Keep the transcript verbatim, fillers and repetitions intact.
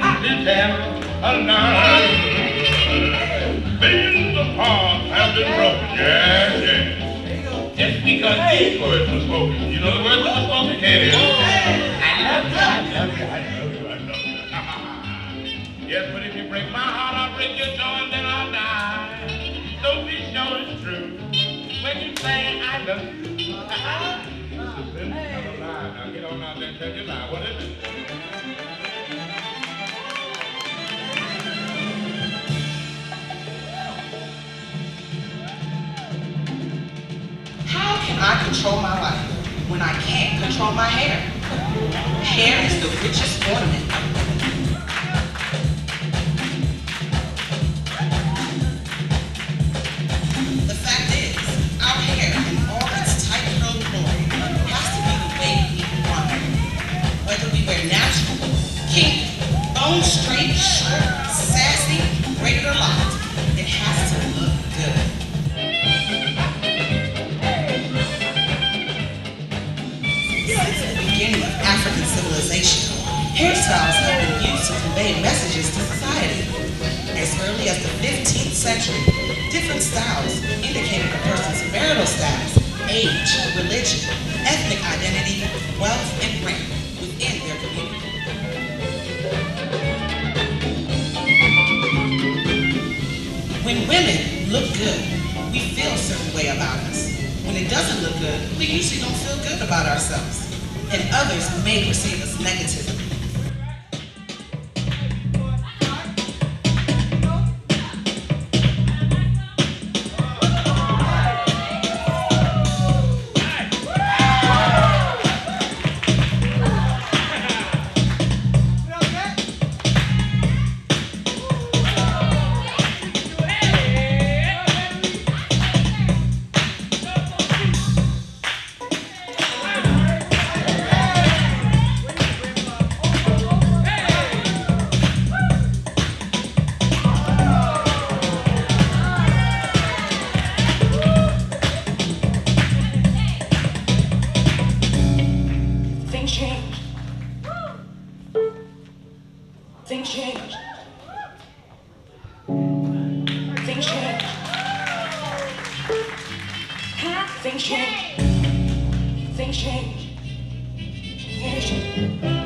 to tell a lie. Billions of hearts have been broken, yes, yes. Just because these words were spoken. You know the words that were spoken, Katie? I love you, I love you, I love you, I love you. Yes, but if you break my heart, I'll break your jaw and then I'll die. So be sure it's true when you say I love you. It's a simple kind of lie. Now get on out there and tell your lie. What is it? How can I control my life when I can't control my hair? Hair is the richest ornament. The fact is, our hair in all its tight curled glory has to be the way we want it. Whether we wear natural, kink, bone straight, short, sassy, braided or locked, it has to look good. Beginning of African civilization, hairstyles have been used to convey messages to society. As early as the fifteenth century, different styles indicated a person's marital status, age, religion, ethnic identity, wealth, and rank within their community. When women look good, we feel a certain way about us. When it doesn't look good, we usually don't feel good about ourselves. And others may perceive us negatively. Things change. Things change. Huh? Things change. Things change. Things change.